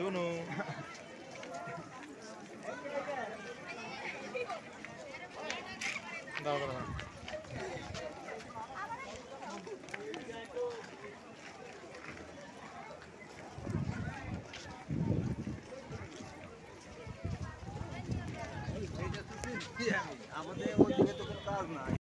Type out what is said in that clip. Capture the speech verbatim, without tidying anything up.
শুনো দাও দাও আমাদের ওই দিকে তো কাজ নাই।